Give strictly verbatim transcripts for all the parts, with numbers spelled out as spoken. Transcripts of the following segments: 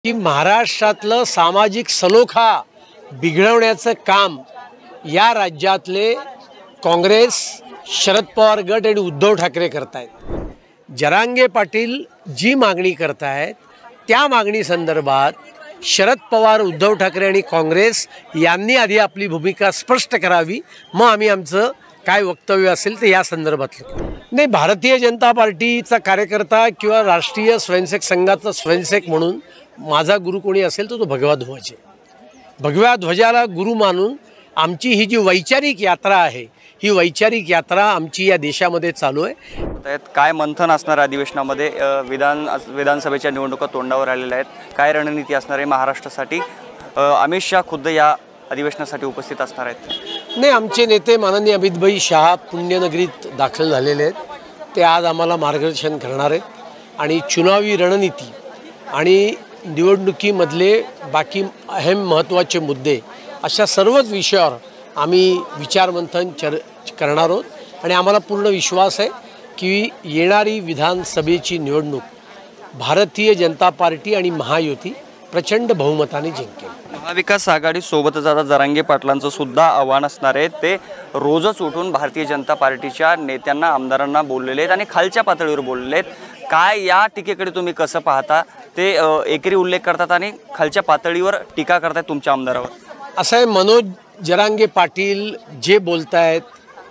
की महाराष्ट्रातलं सामाजिक सलोखा बिघडवण्याचं काम या राज्यातले काँग्रेस, शरद पवार गट आणि उद्धव ठाकरे करतायत। जरांगे पाटील जी मागणी करतायत त्या मागणी संदर्भात शरद पवार, उद्धव ठाकरे आणि काँग्रेस यांनी आधी आपली भूमिका स्पष्ट करावी, मग आम्ही आमचं काय वक्तव्य असेल ते या संदर्भातलं। नाही, भारतीय जनता पार्टीचा कार्यकर्ता किंवा राष्ट्रीय स्वयंसेवक संघाचा स्वयंसेवक म्हणून माझा गुरु कोणी असेल तर तो भगवा ध्वज आहे। भगव्या ध्वजाला गुरु मानून आमची ही जी वैचारिक यात्रा आहे, ही वैचारिक यात्रा आमची या देशामध्ये चालू आहे। काय मंथन असणार अधिवेशनामध्ये? विधान विधानसभेच्या निवडणुका तोंडावर आलेल्या आहेत, काय रणनीती असणार आहे महाराष्ट्रासाठी? अमित शाह खुद्द या अधिवेशनासाठी उपस्थित असणार आहेत। नाही, आमचे नेते माननीय अमितभाई शाह पुण्यनगरीत दाखल झालेले आहेत, ते आज आम्हाला मार्गदर्शन करणार आहेत आणि चुनावी रणनीती आणि निवडणुकीमधले बाकी अहम महत्त्वाचे मुद्दे अशा सर्वच विषयावर आम्ही विचारमंथन चर करणार आहोत आणि आम्हाला पूर्ण विश्वास आहे की येणारी विधानसभेची निवडणूक भारतीय जनता पार्टी आणि महायुती प्रचंड बहुमताने जिंकेल। महाविकास आघाडी सोबतच आता जरांगे पाटलांचं सुद्धा आव्हान असणार आहे। ते रोजच उठून भारतीय जनता पार्टीच्या नेत्यांना, आमदारांना बोललेले आहेत आणि खालच्या पातळीवर बोललेले आहेत। काय या टीकेकडे तुम्ही कसं पाहता? ते एकेरी उल्लेख करतात आणि खालच्या पातळीवर टीका करतात तुमच्या आमदारावर। असं आहे, मनोज जरांगे पाटील जे बोलतायत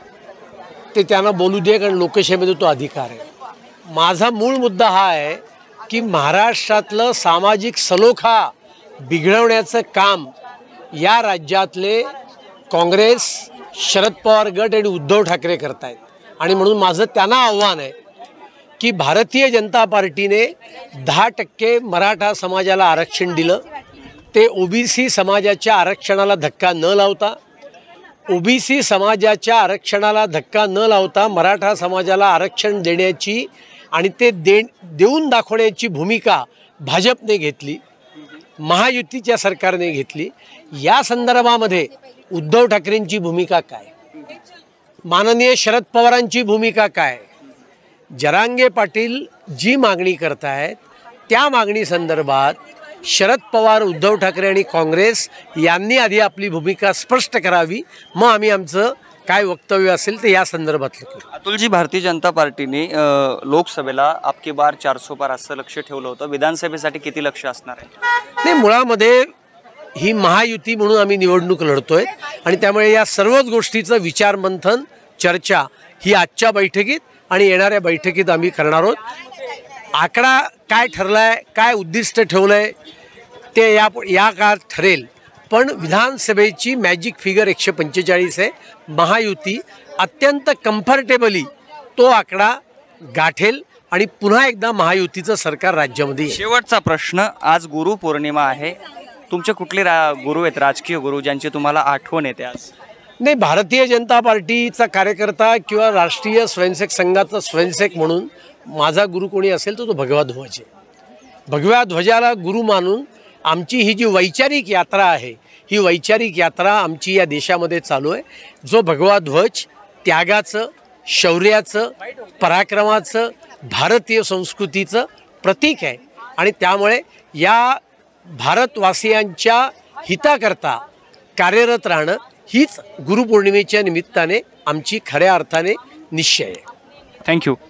ते त्यांना बोलू दे, कारण लोकशाहीमध्ये तो अधिकार आहे। माझा मूळ मुद्दा हा आहे की महाराष्ट्रातलं सामाजिक सलोखा बिघडवण्याचं काम या राज्यातले काँग्रेस, शरद पवार गट आणि उद्धव ठाकरे करतायत आणि म्हणून माझं त्यांना आव्हान आहे की भारतीय जनता पार्टीने दहा टक्के मराठा समाजाला आरक्षण दिलं, ते ओबीसी समाजाच्या आरक्षणाला धक्का न लावता ओबीसी समाजाच्या आरक्षणाला धक्का न लावता मराठा समाजाला आरक्षण देण्याची आणि ते दे देऊन दाखवण्याची भूमिका भाजपने घेतली, महायुतीच्या सरकारने घेतली। या संदर्भामध्ये उद्धव ठाकरेंची भूमिका काय, माननीय शरद पवारांची भूमिका काय? जरांगे पाटील जी मागणी करतायत त्या मागणी संदर्भात शरद पवार, उद्धव ठाकरे आणि काँग्रेस यांनी आधी आपली भूमिका स्पष्ट करावी, मग आम्ही आमचं काय वक्तव्य असेल ते या संदर्भातलं करू। अतुलजी, भारतीय जनता पार्टीने लोकसभेला आपकी बार चारसो पार असं लक्ष ठेवलं होतं, विधानसभेसाठी किती लक्ष असणार आहे? नाही, मुळामध्ये ही महायुती म्हणून आम्ही निवडणूक लढतोय आणि त्यामुळे या सर्वच गोष्टीचं विचारमंथन, चर्चा ही आजच्या बैठकीत आणि येणाऱ्या बैठकीत आम्ही करणार आहोत। आकडा काय ठरलाय, काय उद्दिष्ट ठेवलंय ते या या काळात ठरेल, पण विधानसभेची मॅजिक फिगर एकशे पंचेचाळीस आहे। महायुती अत्यंत कम्फर्टेबली तो आकडा गाठेल आणि पुन्हा एकदा महायुतीचं सरकार राज्यामध्ये येईल। शेवटचा प्रश्न, आज गुरुपौर्णिमा आहे, तुमचे कुठले रा गुरु आहेत, राजकीय गुरु ज्यांची तुम्हाला आठवण येते आज? नाही, भारतीय जनता पार्टीचा कार्यकर्ता किंवा राष्ट्रीय स्वयंसेवक संघाचा स्वयंसेवक म्हणून माझा गुरु कोणी असेल तर तो भगवा ध्वज आहे। भगव्या ध्वजाला गुरु मानून आमची ही जी वैचारिक यात्रा आहे, ही वैचारिक यात्रा आमची या देशामध्ये चालू आहे। जो भगवा ध्वज त्यागाचं, शौर्याचं, पराक्रमाचं, भारतीय संस्कृतीचं प्रतीक आहे आणि त्यामुळे या भारतवासियांच्या हिताकरता कार्यरत राहणं हीच गुरुपौर्णिमेच्या निमित्ताने आमची खऱ्या अर्थाने निश्चय आहे। थँक्यू।